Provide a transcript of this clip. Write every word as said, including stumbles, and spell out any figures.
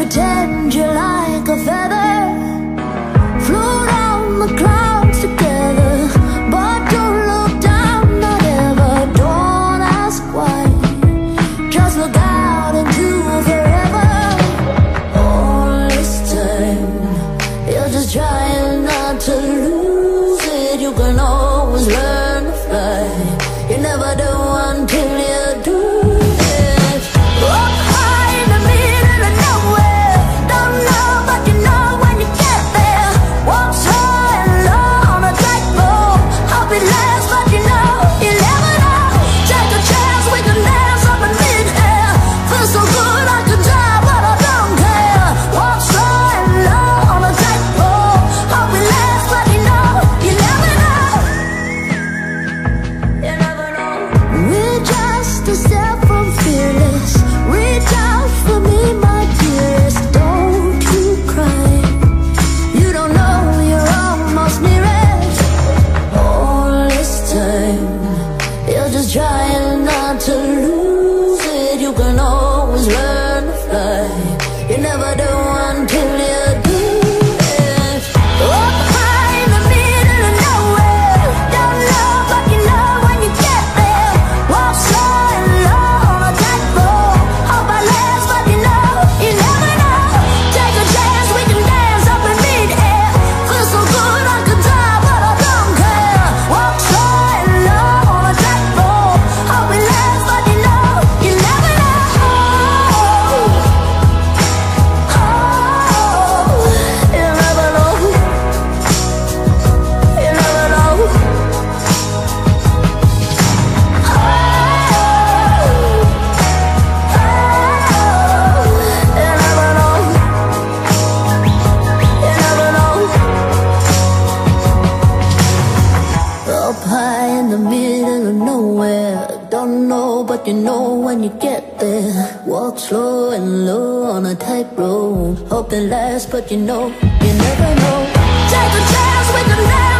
pretend you're like a feather, float on the clouds together, but don't look down, not ever. Don't ask why, just look out into forever. All this time, you're just trying not to lose it. You can always learn to fly. You never do until you do it. Up high in the middle of nowhere, don't know but you know when you get there. Walk slow and low on a tightrope, hope it lasts but you know, you never know. Take a chance, we can dance up in mid-air. Feels so good I could die but I don't care. Walk slow and low on a tightrope, hope it lasts but you know, you never know. You never know. We're just a step from fearless. Reach out for me, my dearest. Don't you cry, you don't know you're almost near it. All this time, you're just trying not to lose it. You can always learn to fly. You never do until you do it. Up high in the middle of nowhere, don't know but you know when you get there. Walk slow and low on a tightrope, hope I last but you know, you never know. Take a chance, we can dance up in mid-air. Feels so good I could die but I don't care. Walk slow and low on a tightrope, hope it lasts but you know, you never know. Oh, you never know. You never know. Oh, you never know. You never know. Up high in the middle of nowhere, don't know but you know when you get there. Walk slow and low on a tightrope, hope it lasts but you know, you never know. Take a chance, we can dance